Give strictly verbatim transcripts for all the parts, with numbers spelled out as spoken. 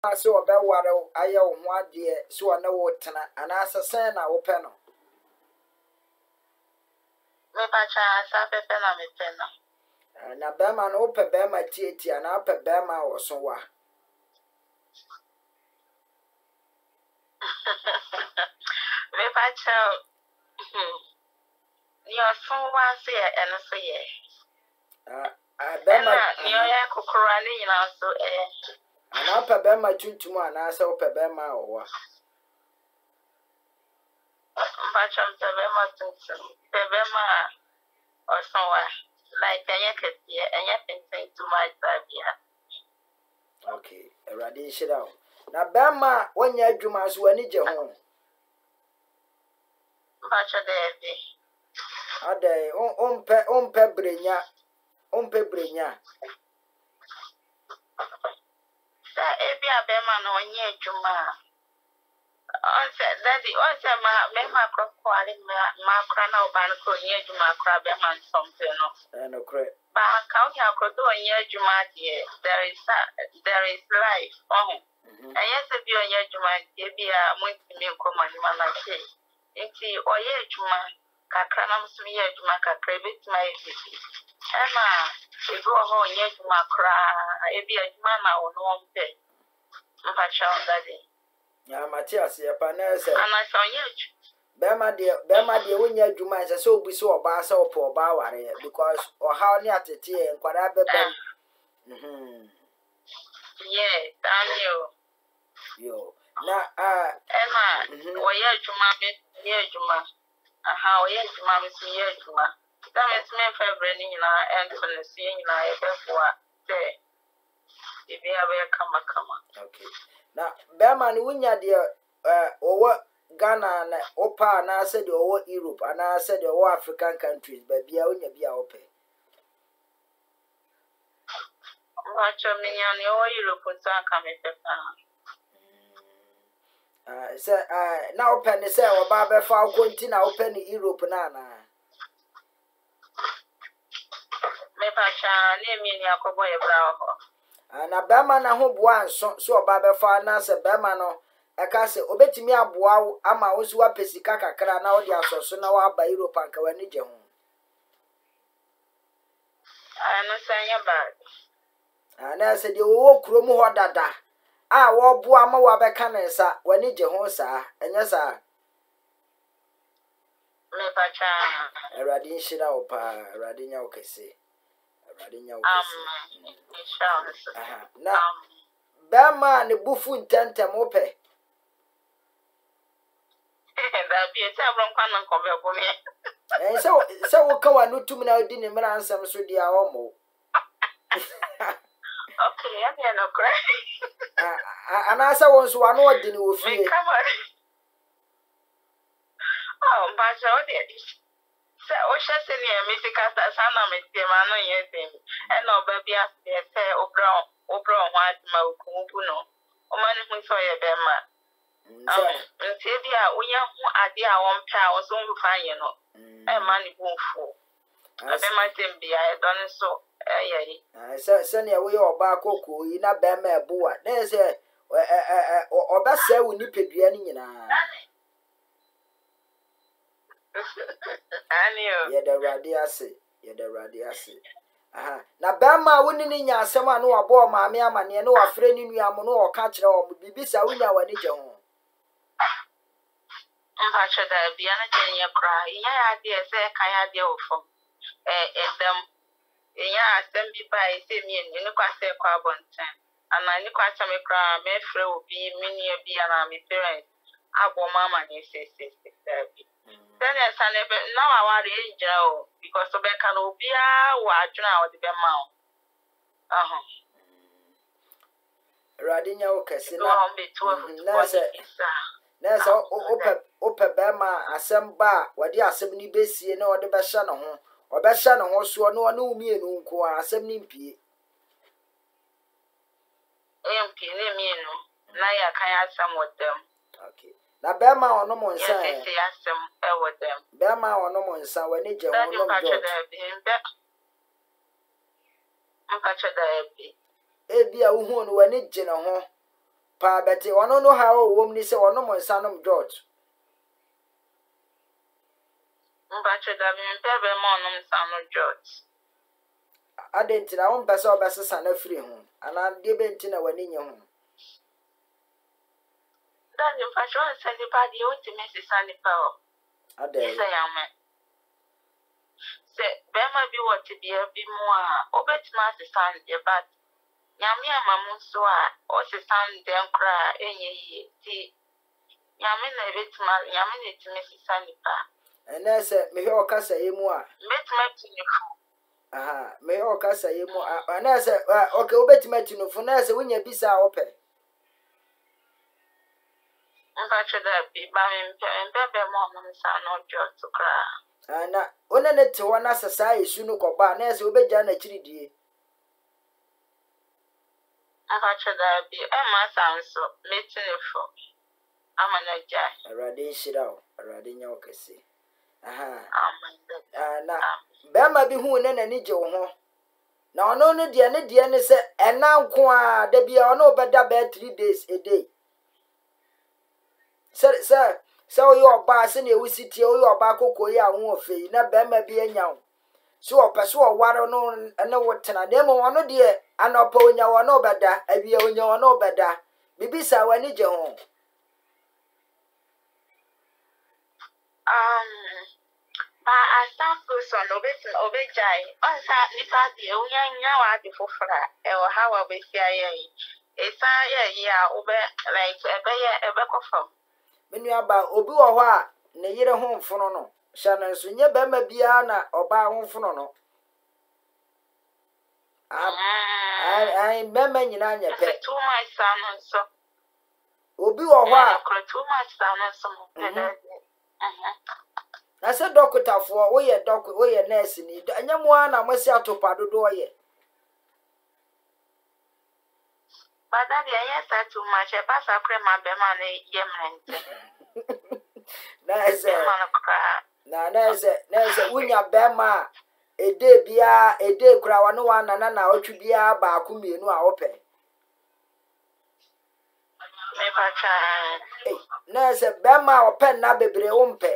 so obeware aye wo ho ade so na wo tena ana asesen na wo pe no me pa cha sa pepe na me pe no na be ma no wo pe be ma tieti ana pe be ma wo so wa me pa cha ni o so wa se e no so ye ah be ma ni o ya kokoro ani nyina so eh ana pe be ma tuntum ana se wo pe be ma wo wa Bacham Tabema Tabema or somewhere like I could be anything to my tabia. Okay, a radiation out. Now, Bama, when you do my swanny home. Bacha de A day on pe on pebrinya on pebrinya. That Abia Bema no near Juma. On said that the also my mema crockwali macrana or banco near Juma crab and something. And a crap. But I count your codo near Juma, dear. There is there is life. Oh, and yes, if you are near Juma, be a multi common man, I say. Into or ye Juma, Cacranum smear Juma, cravit my visit. Emma, we go home near Juma cry, be a man or no pay. Mpacha on that day. Ya Matthias, ya panese. And I saw you. Bema de Bema de when you do my so be so ba so poor baware because or how near to tea and quite be ben. Mhm. Yeah, damn you. Yo. Na ah Emma, or ye Juma, ye Juma. Aha, ye Juma, Miss Ye Juma. That is me for bringing in our end for the seeing in our before day. If you ever come, come. Okay. Now, Bema, when you dear, uh, or what Ghana and Opa, and I said, or what Europe, and I said, or African countries, but be only be open. Watch a million, your Europe put on coming Uh, say, uh, now penny say, or Baba Fowl continue open Europe, Nana. Maybe I shall name me a cowboy brow. And a Bama na hope one so so Baba Fowl, Nasa Bemano. I can say, Obeti me a boa, ama was what Pesicaka cran out the asso, so now by Europe and Kawanija. I know saying about. And I said, you walk room or dada. Ah, what boama wabecan, sir, when it Jehosa, and yes, sir. Maybe I shall. A radin shida opa, radina okese. Radina Um, okese. Now, Bama the buffon tente mope. That be a tavern cannon cover for me. And so, so we'll come and do two minutes dinner and some so dear almost. Okay, I can't no cry. And I saw once one more dinner with me. Come on. Oh, but so did it. So, Osha send you a mythical son of it, the man on your thing. And no baby as they say, O brown, O brown, white, Maukuno. O man who saw your bema. Um, Sylvia, we are who are dear one pair was only fine, you know. And money won't fall. I might be I done so. I said, send your way or back, Coco, you not bear me a boa. There's a or best say we need to be any. I knew. Yeah, the radiasi, yeah, the radiasi. Aha. Na Bama winning in your summer no abo mammy and no a friend in your mono or catcher or bibisa winner when it's your home. I should be an agenda cry. Yeah, dear, say, Kaya deal from them. Yeah, them be by say me and you know, I say carbon ten. And I know quite some cry, may will be many a be an army parent. Abo mamma, you say, sister. Then I san now I want to angel because the back can be a watch now the mouth. Uh huh. Radina Casino, Nasa, Nasa, Opa Bama, Assem Bar, what the assembly base, you know, the Bashana home, or Bashana horse, or no one me and Unco, assembly P. M P, name me, no. Now I can ask some with them. Okay. Na Bema or no one say, yes, ask them with them. Bema or no one say, when it's your own dog. I'm catching the Ebia, who when it's Jenna home. pa bete ono no ha o wom ni se ono mo nsanom George Mbacho da bi mpebe mo no nsano George. Adenti na won pese obesesa na firi ho ana de benti na wani nye ho. Daddy mfacho send pa di o ti mesi sani pa o. Ade. Isa yame. Se bema bi woti bi bi mu a obetima se sandi but nyame amamu so a o se sandi nkra enye yi ti nyame na ebetima nyame na etimi se sani pa. Ene se me hwe okasa yemu a. Betima tinifu. Aha, me hwe okasa yemu a. Ene se okay obetima tinifu na se wonya bisa ope. Mfacho da bi ba mpe mbebe mo no nsano George kra. Ana one ne te wona sesa esu no koba na se obegya na chiridie. Mfacho da bi e ma sanso metinefo. Amana jai. Arade shira o, arade nya okese. Aha. Amen. Ana bema bi hu ne nani je wo ho. Na ono no de ne de ne se ena nko a da bia ono obeda be three days a day. Sir sir so yo oba se na ewusi tie yo oba kokoyi a ho ofei na bema bi anya wo. So opese wo ware no ene wotena na mo ono de anopa onya wo no obeda abia onya wo no obeda. Bibisa wani je ho. Um, but I start person obet obejai. On sa nipa di unya nya wa di fofra. E o hawa be sia ye. E sa ye ya obe like ebe ye ebe kofam. Menu aba obi wo ho a ne yire ho mfono no. Sha na nso nye bema bia na oba ho mfono no. Ai ai bema nyina nya pe. Too much sound so. Obi wo ho a Too much sound so. na se doctor fo wo ye doc wo ye nurse ni anyamo a na mwasi atopa dodo ye. But that yes that too much e pass akre ma be ma na ye mrente. Na eze na na eze na eze unya bema ede bia ede kura wano wa na na otwu bia ba aku mienu a ope. Me ba cha. Eh na eze bema open na bebre wo mpe.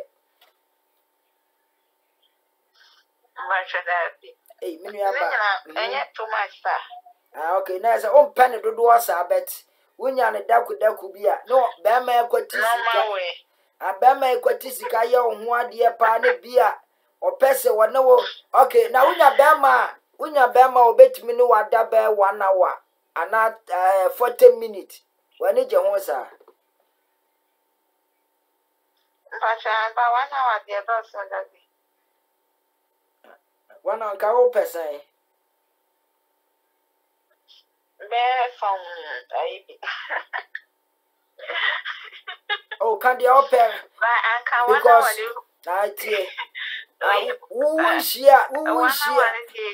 Eh minu aba. Enye too much sir. Ah okay na eze o mpe ne dodo asa bet. Unya ne daku daku bia no bema ekwati sika. Abema ekwati sika ye ho ade pa ne bia opese wona wo okay na unya bema unya bema obetimi ne wada be one hour ana uh, forty minutes wani je ho sa Mpacha ba one hour de do so that wana ka o pese be from ai oh can the open because I tie who shia who shia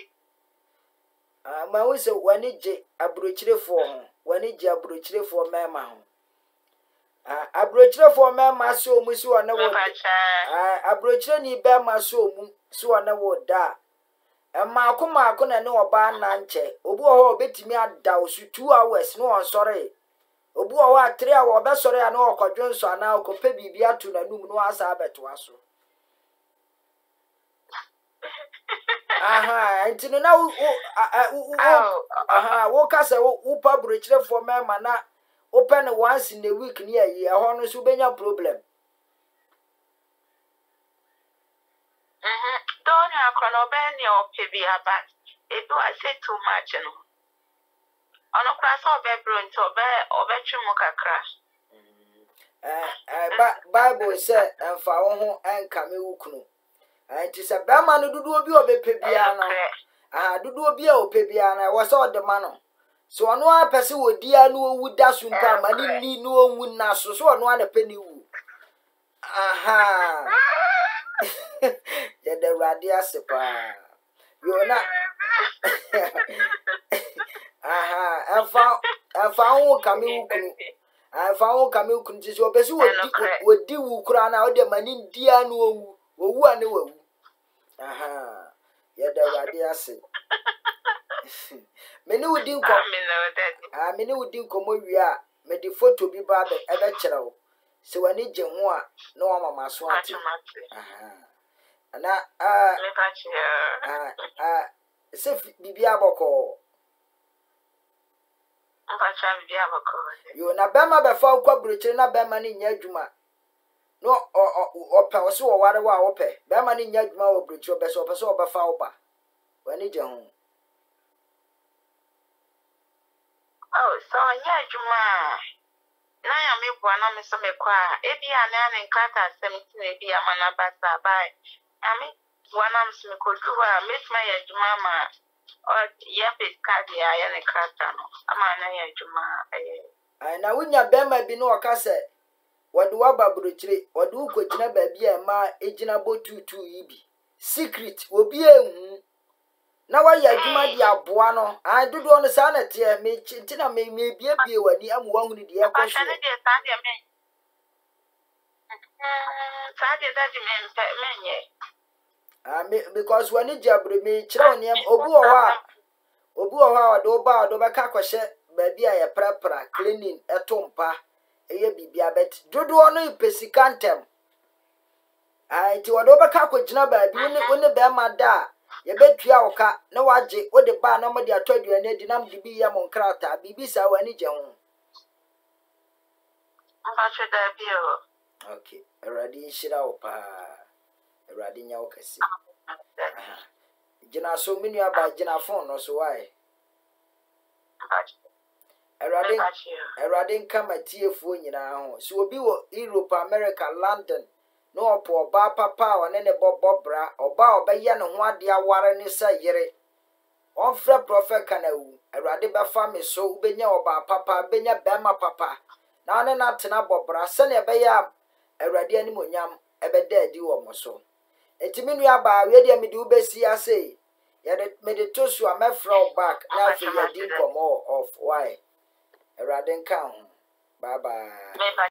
ah ma wo se wani je abrochirefo ho wani je abrochirefo mema ho ah abrochirefo mema so mu si wona wo ah abrochire ni be ma so mu si wona wo da e ma ko ma ko na ne oba na nche obu ho obetimi ada osu two hours no on sorry obu o wa three hours obesore ya na okodwonso ana okope bibia atu na num no asa abeto aso. Aha ntino na u aha wo kasa wo pa brochire for mema na open once in a week ni ayi e ho no so benya problem. Mhm don't ya kono be ni o pe bi about e do I say too much no ono kra so be bro nto be obetwu kakra. Eh eh Bible say emfa wo ho enka me wukunu. Anti se bema no dudu obi obepe bia no ah dudu obi a ope bia na wo se odema no so ono a pese wodi a no owu da so mpa ma ni ni no owu na so so ono a na pe ni wu aha ya de radia sepa yo na aha afa afa hu kame wukunu afa hu kame wukunu ti so pese wodi wodi wu kura na o de ma ni dia no owu owu a ne wawu. Aha ya da wadi ase meni wudi nko ah meni wudi nko mo wi a me di photo bi ba be e be kire wo se wani gye ho a na wa mama so ate aha ana ah ah ah se bibi aboko mpacha bibi aboko yo na bema be fa kwa buruchire na bema ni nya adwuma no o pe o se wo ware wa wo pe bema ni nya adwuma wo buruchire be so pe so be fa wo ba wani gye ho oh so nya adwuma na ya me bua na me so me kwa e bia na ne nkata seventeen e bia mana basa bai ami bua na me so me koduwa met my adwuma ma o ya pe kadi ya ya ne nkata no ama na ya adwuma eh ai na wunya bema bi no okase wode wa baburuchire wode ukogina ba bia ma ejina botutu yi bi secret obi ehu na wa ya adwuma di aboa no ai dodo no sa na tie me ntina me me bia bia wani amu wa hunu di e ko so sa de me sa de da di me menye ah me because wani jabre me kire oni obi wo ho a obi wo ho a wode oba do be ka kwhye ba bia ya prapra cleaning etompa eye bibia bet dodo no ipesikantem ai ti wode oba ka kwagina ba bi woni woni be ma da ye betua oka na waje ode ba na mo de atodua na di nam de bi ya mo nkrata bibi sa wani je ho mpacha da bi o okay eradi shira opa eradi nya okasi gina so menu aba gina phone no so why eradi eradi nkama tiefuo nyina ho so obi wo Europe America London no opo oba papa one ne bobobra oba obeya ne ho ade aware ne sa yire on fra prophet Kanawu erade be fa me so ubenya oba papa benya bema papa na ne na tena bobra se ne beya erade ani monyam ebeda adi wo mo so etimi nu aba we de me de ubesi ase ya de me de tosu amefra back na fe ya din komo of why erade nka ho bye bye